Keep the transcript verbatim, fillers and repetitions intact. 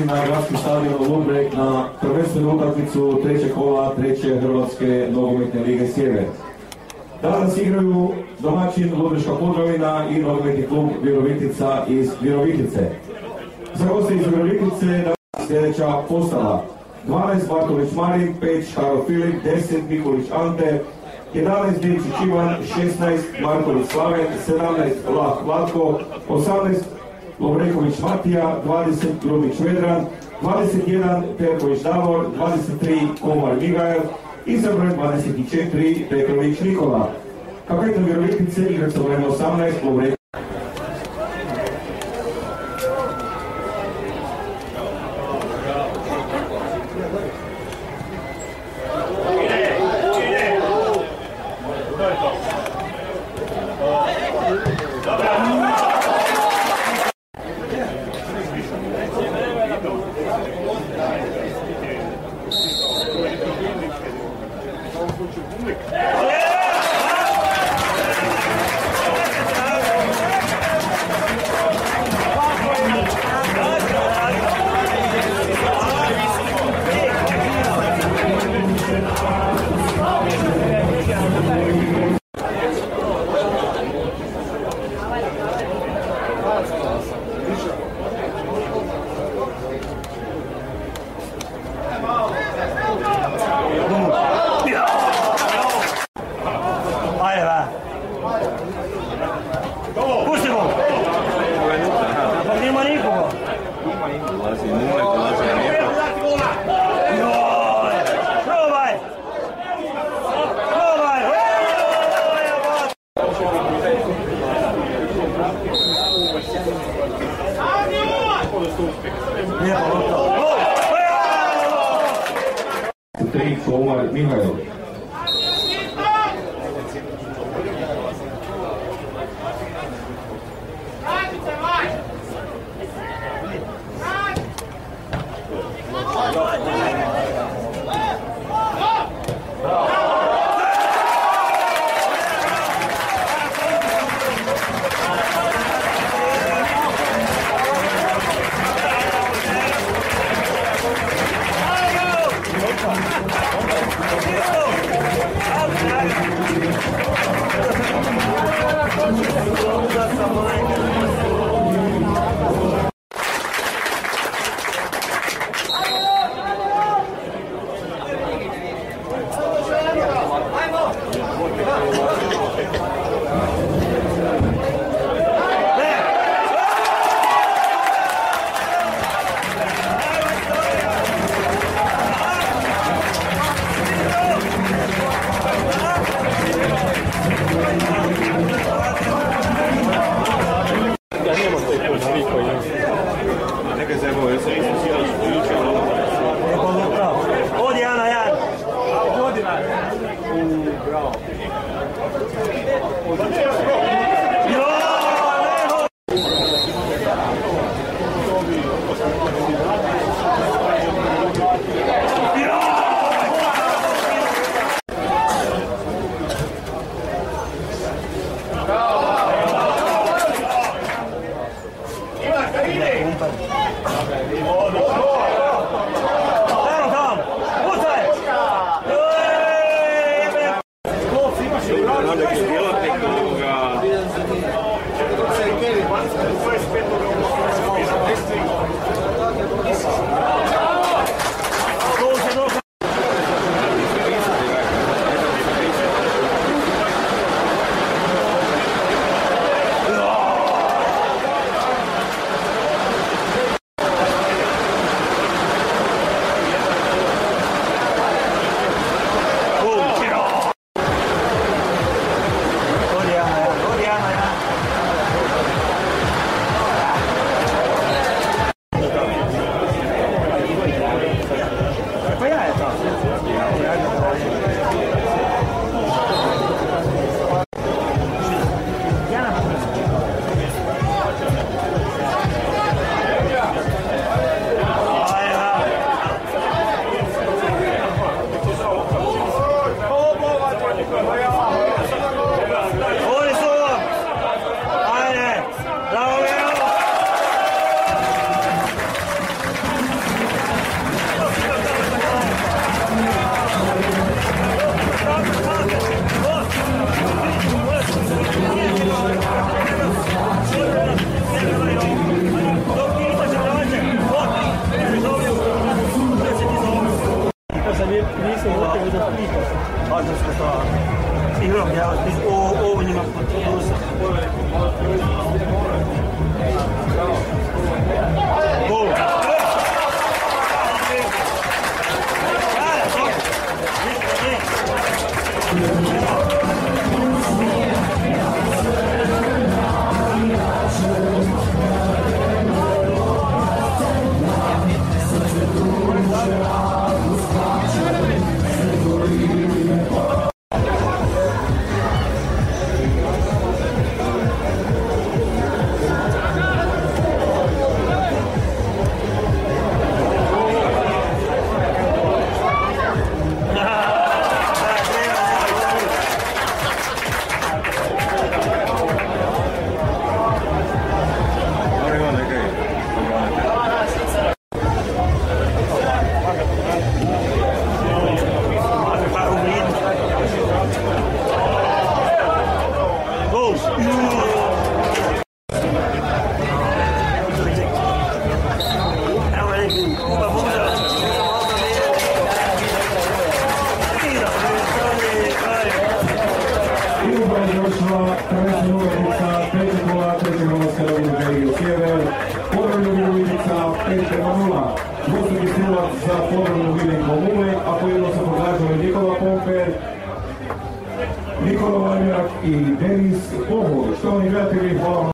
dolazi na gradski stadion Ludbreg na prvenstvenu utakmicu trećeg kola treće Hrvatske nogometne lige Sjever. Danas igraju domaćin Ludbreška Podravina i nogometni klub Virovitica iz Virovitice. Za goste iz Virovitice sljedeća postava: dvanaest Bartolić Marin, pet Škaro Filip, deset Mikulić Ante, jedanaest Dimčić Ivan, šesnaest Marković Slaven, sedamnaest Lah Vlatko, osamnaest Lovreković Matija, dvadeset Grumić Vedran, dvadeset jedan Perković Davor, dvadeset tri Komar Migael i za broj dvadeset četiri Petrović Nikola. Kapetan Virovitice igrač sa brojem osamnaest Lovreković. Tri Komar Mihail. Nisam opet da pita. Ažarska stava. Igram ja vas, ovo njima potrusa. Gol! Prvenstvena utakmica trećeg kola treće hrvatske nogometne lige Sjever. Podravljena utakmica pet prema nula. Dvostruki strilac za Podravljenu Miljenko Mulek, a pojedno se pogađali Nikola Pomper, Nikola Varnjak i Denis Pohod. Što oni gledatelji, hvala vam.